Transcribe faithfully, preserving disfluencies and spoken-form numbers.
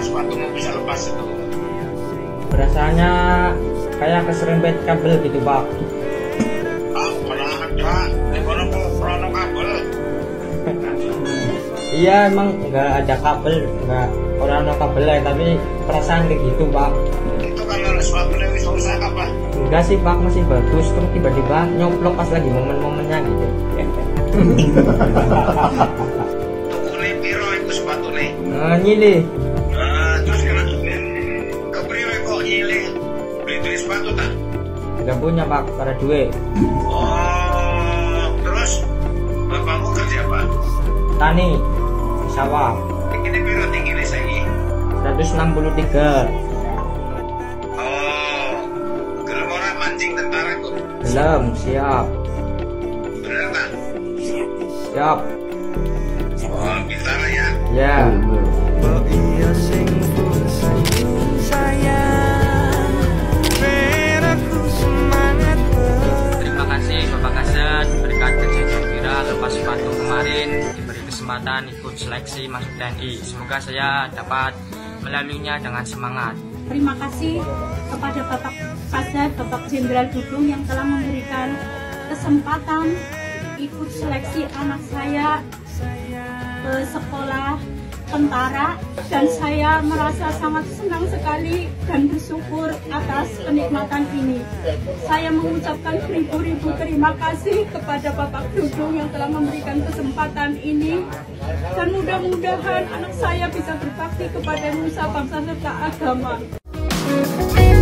sepatumu bisa lepas itu? Rasanya kayak keserempet kabel gitu Pak. Ah, mana ada? Di mana krono kabel? Iya emang nggak ada kabel, nggak orang ada kabel ya, tapi perasaan kayak gitu Pak. Itu kalau sepatunya wis rusak apa? Enggak sih Pak, masih bagus, terus tiba-tiba nyomplok pas lagi momen-momennya gitu. Tukune piro iku sepatune? Nah, nyilih. Ah, terus kenapa? Kepriwe kok nyilih? Beli duit sepatu tak? Nggak punya Pak, karena duit. Oh, terus bapakmu kerja apa? Tani, di sawah. Ini piro tinggi nih saiki? seratus enam puluh tiga. Oh, gelem ora mancing tentara kok? Belum, siap. Bener tak? Siap. Oh, bintara ya. Ya. Terima kasih Bapak Kasat berkat kerja Jambira lepas sepatu kemarin diberi kesempatan ikut seleksi masuk T N I. Semoga saya dapat melaluinya dengan semangat. Terima kasih kepada Bapak Kasat, Bapak Jenderal Dudung yang telah memberikan kesempatan ikut seleksi anak saya ke sekolah tentara, dan saya merasa sangat senang sekali dan bersyukur atas kenikmatan ini. Saya mengucapkan ribu-ribu terima kasih kepada Bapak Dudung yang telah memberikan kesempatan ini, dan mudah-mudahan anak saya bisa berbakti kepada nusa bangsa serta agama.